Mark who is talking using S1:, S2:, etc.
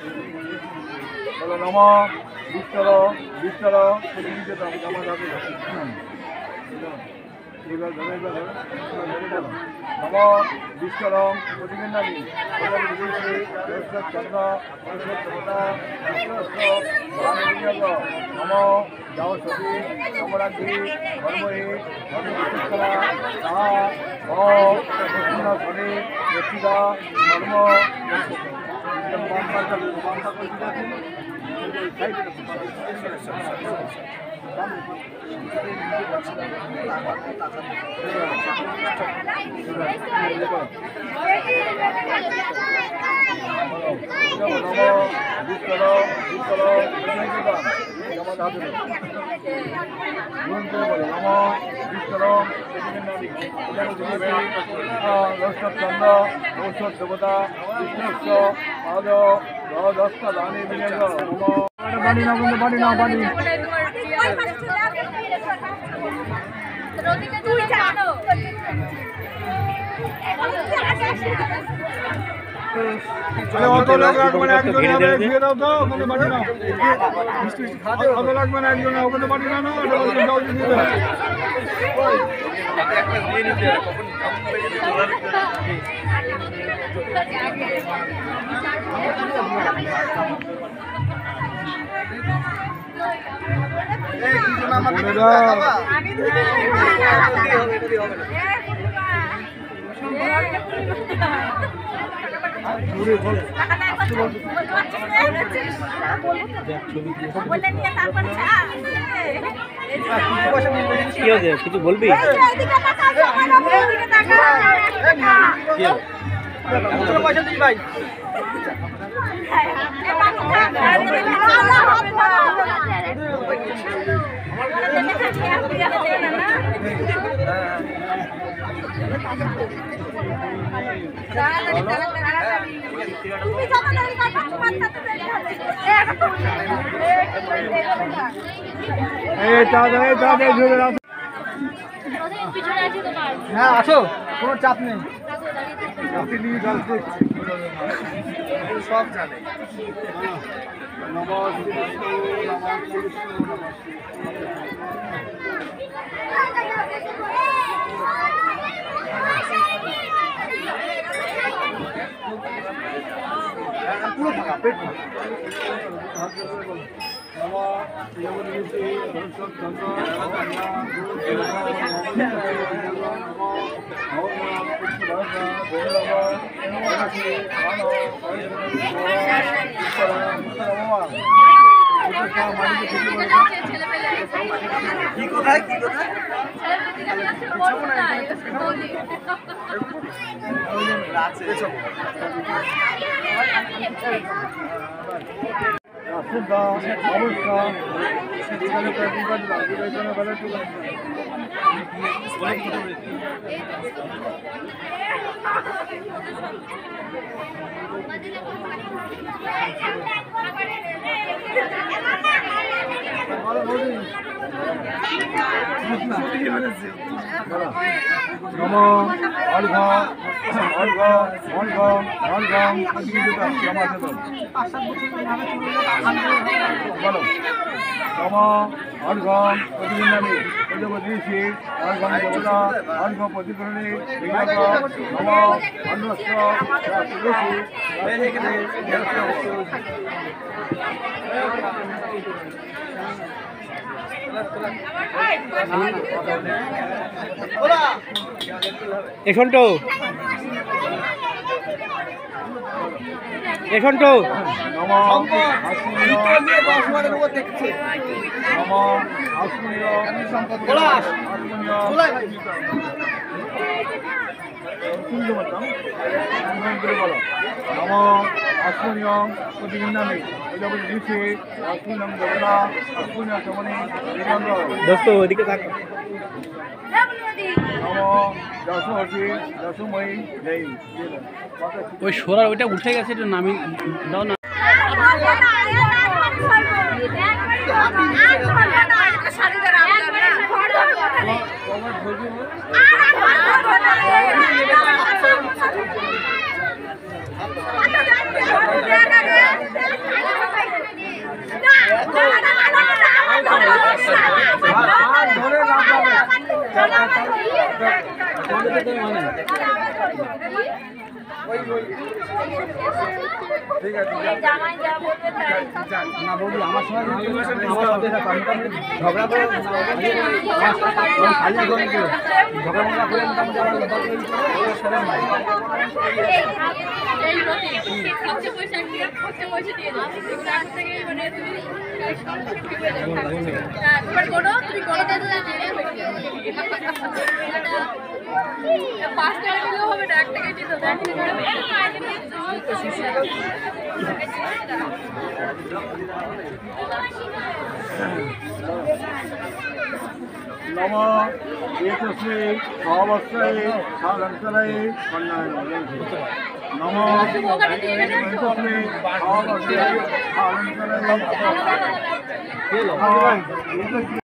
S1: বলো নম বিশ্বর বিশ্বর প্রতিনিধিত জমা যাবে এবার ধরে নম বিশ্বরম প্রতিবিন্দানি চন্দ্র দেবতা নম যাও সতী সমরাজ্ঞী ধর্মহী ধর্মরা ধরে রক্ষিতা ধর্ম চন্দ্র ঔষধ দেবতা বিষ্ণুস্ব পাদ দশটা দানে বিনিয়োগ বাড়ি না বন্ধু বাড়ি না বাড়ি অত লাগবে না একজন দিয়ে দাও তো ওখানে বাড়ি না অত লাগবে না একজন ওখানে বাড়ি না কিছু বলবি পয়সা দিস ভাই হ্যাঁ আসো কোনো চাপ নেই সব জানে পুরো ফাঁকা পেট কি কোথায় কি কোথায় এসন্টো এসন্টো দোস্ত ওদিকে থাক ওই সোরার ওইটা উঠে গেছে একটু নামি দাও না
S2: আচ্ছা
S1: ঠিক আছে না বৌদি আমার সঙ্গে ঝগড়া করে ঝগড়া করে নম এতস্মৈ সহবৎসরে সাধনকরে কন্যায় নম এতস্মৈ সহবৎসরে সাধনকরে